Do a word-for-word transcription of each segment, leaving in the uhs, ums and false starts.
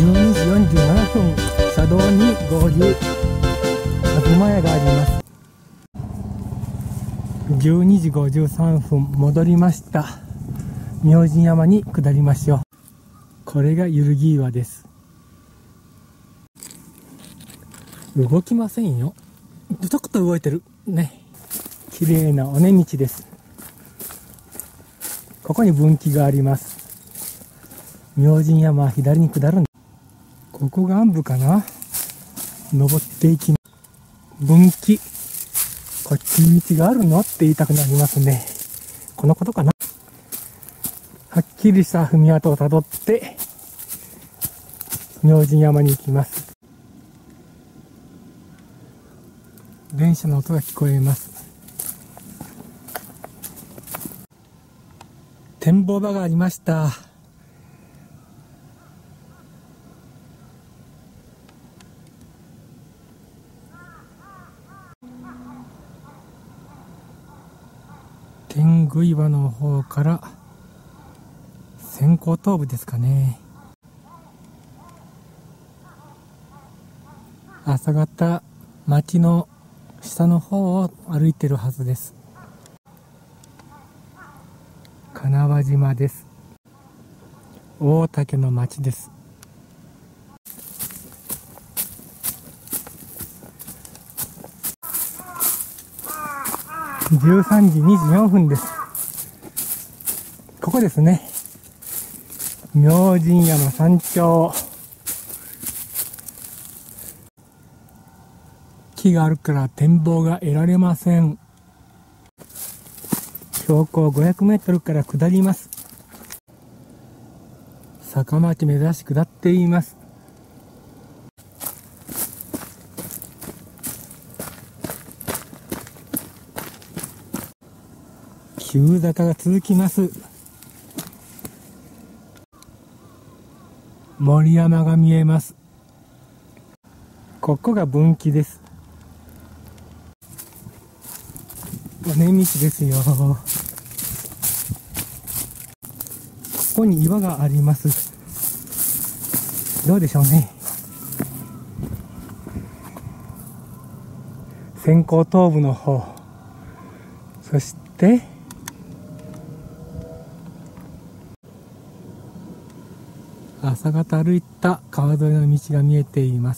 うにじよんじゅうななふん、車道に合流。東屋があります。じゅうにじごじゅうさんふん、戻りました。明神山に下りましょう。これがゆるぎ岩です。動きませんよ。ちょっと動いてるね。綺麗な尾根道です。ここに分岐があります。明神山は左に下るんだ。ここが暗部かな。登っていきます。分岐。こっちに道があるのって言いたくなりますね。このことかな。はっきりした踏み跡をたどって明神山に行きます。電車の音が聞こえます。展望場がありました。天狗岩の方から先行頭部ですかね。朝方町の下の方を歩いてるはずです。金輪島です。大竹の町です。じゅうさんじにじよんふんです。ここですね。明神山山頂。木があるから展望が得られません。標高ごひゃくメートルから下ります。坂町目指し下っています。急坂が続きます。森山が見えます。ここが分岐です。尾根道ですよ。ここに岩があります。どうでしょうね。先行頭部の方、そして朝方歩いた川沿いの道が見えています。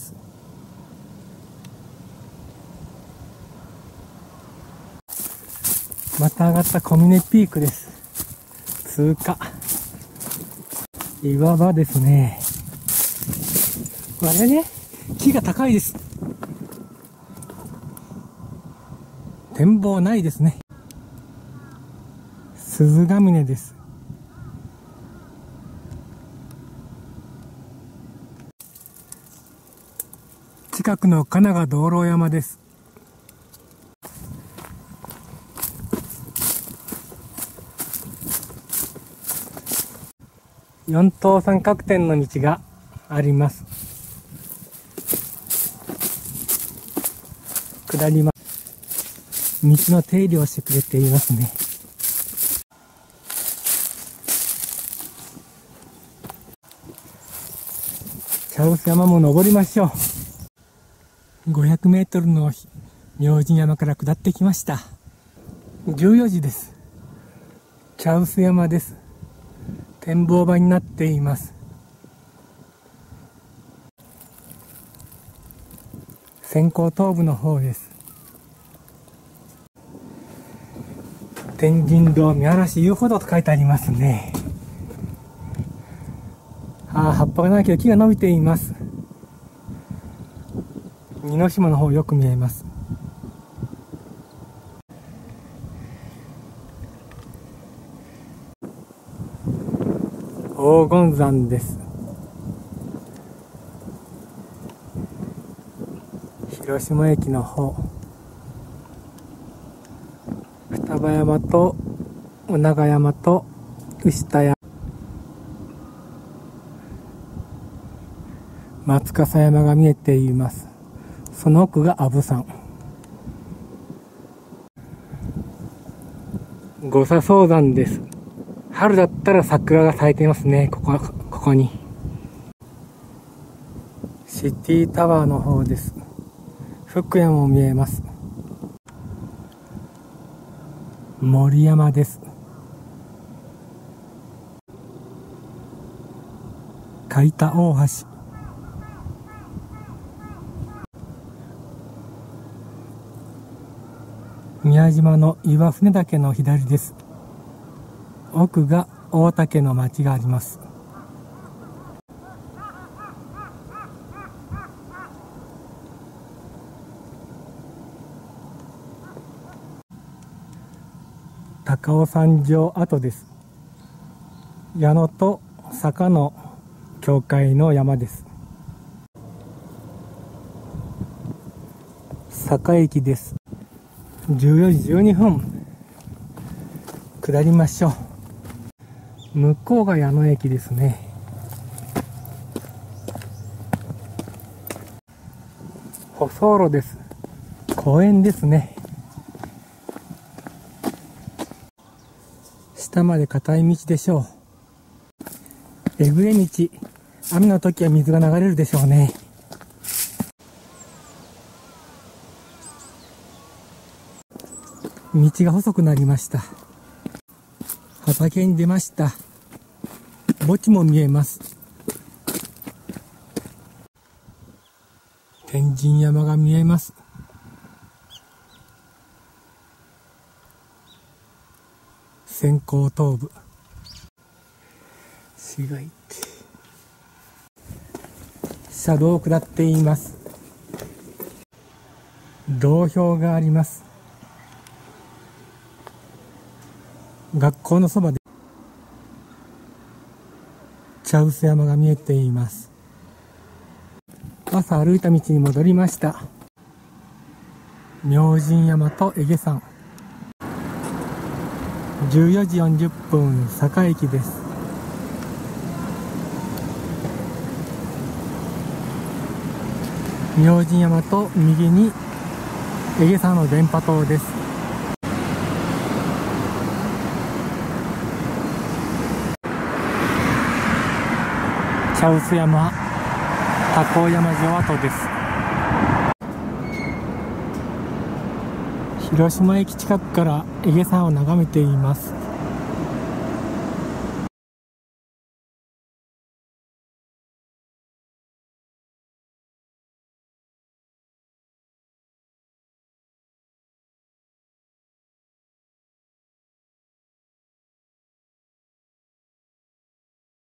また上がった小峰ピークです。通過。岩場ですね。あれね、木が高いです。展望ないですね。鈴ヶ峰です。近くの神奈川道路山です。四等三角点の道があります。下ります。道の手入れをしてくれていますね。茶臼山も登りましょう。ごひゃくメートルの明神山から下ってきました。じゅうよじです。茶臼山です。展望場になっています。先行頭部の方です。天神堂見晴らし遊歩道と書いてありますね。ああ、葉っぱがないけど木が伸びています。似島の方よく見えます。黄金山です。広島駅の方、双葉山と尾長山と牛田山、松笠山が見えています。その奥が阿武山。五叉双山です。春だったら桜が咲いていますね。ここ、ここに。 シティタワーの方です。福山も見えます。森山です。海田大橋。宮島の岩船岳の左です。奥が大岳の町があります。高尾山城跡です。矢野と坂の境界の山です。坂駅です。じゅうよじじゅうにふん下りましょう。向こうが矢野駅ですね。舗装路です。公園ですね。下まで硬い道でしょう。えぐれ道、雨の時は水が流れるでしょうね。道が細くなりました。畑に出ました。墓地も見えます。天神山が見えます。先行東部市街地、車道を下っています。道標があります。学校のそばで茶臼山が見えています。朝歩いた道に戻りました。明神山とえげ山。じゅうよじよんじゅっぷん坂駅です。明神山と右にえげ山の電波塔です。茶臼山、多幸山城跡です。広島駅近くからえげ山を眺めています。